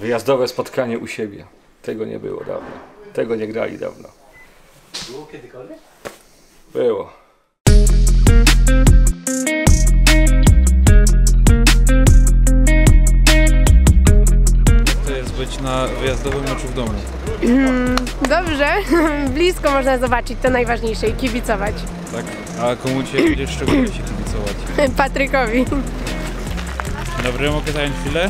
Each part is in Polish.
Wyjazdowe spotkanie u siebie. Tego nie było dawno. Tego nie grali dawno. Było kiedykolwiek? Było. To jest być na wyjazdowym meczu w domu. Dobrze, blisko można zobaczyć, to najważniejsze i kibicować. Tak? A komu dzisiaj będzie szczególnie się kibicować? Patrykowi. Dobry, mogę zająć chwilę?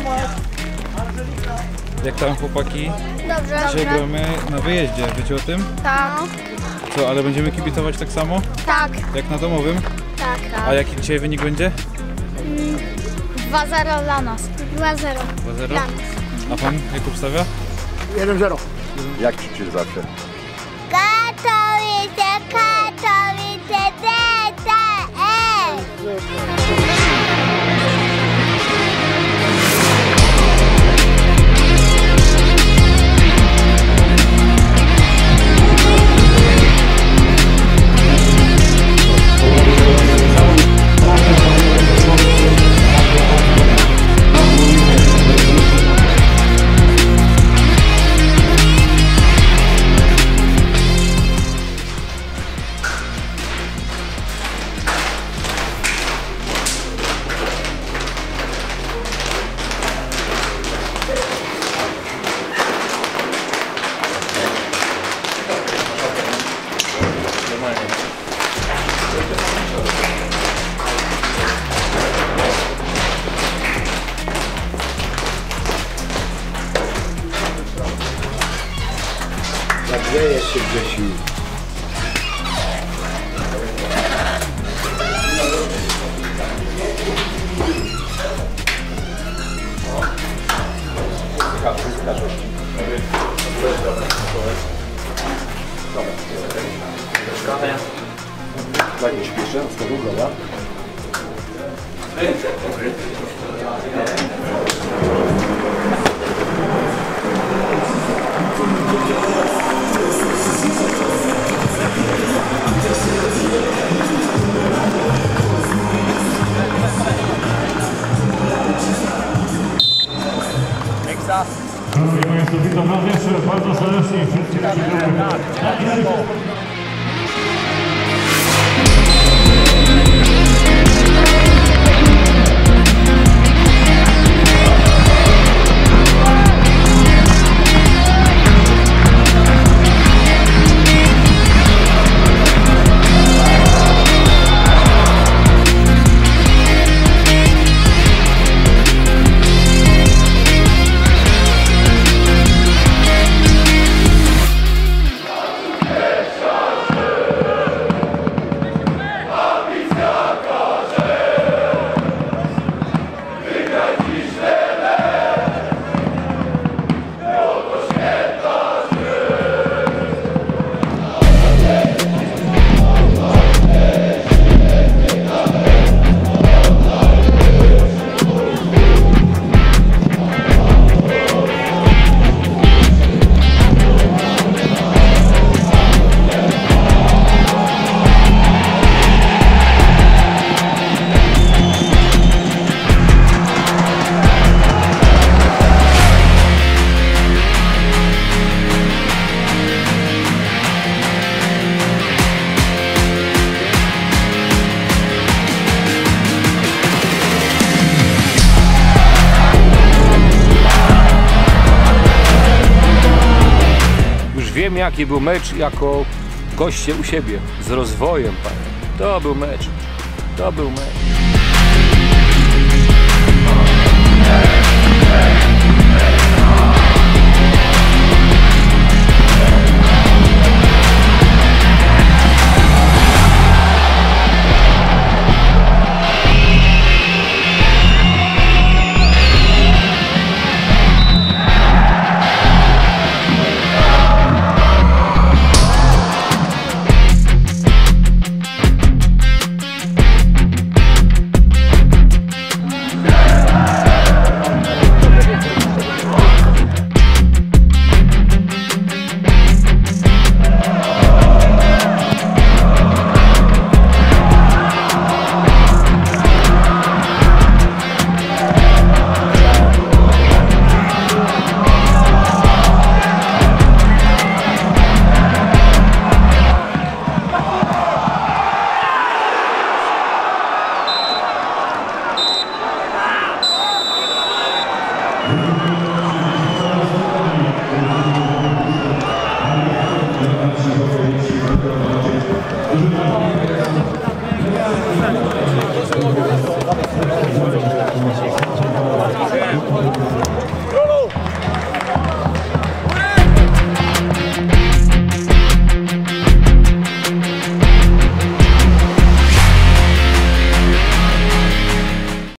Jak tam chłopaki? Dobrze. Dzisiaj gramy na wyjeździe, wiecie o tym? Tak. Co, ale będziemy kibicować tak samo? Tak. Jak na domowym? Tak. A jaki dzisiaj wynik będzie? 2-0 dla nas. 2-0. 2-0? Dla nas. A pan jak obstawia? 1-0. Jak krzyczysz zawsze? Katowice, Katowice, Zagrzejesz się, Grzesiu. Tak, nie śpieszę, z tego gola. Szanowni Państwo, witam Was jeszcze bardzo serdecznie wszystkich. Wiem, jaki był mecz jako goście u siebie, z rozwojem, panie. To był mecz. To był mecz. Dziękuję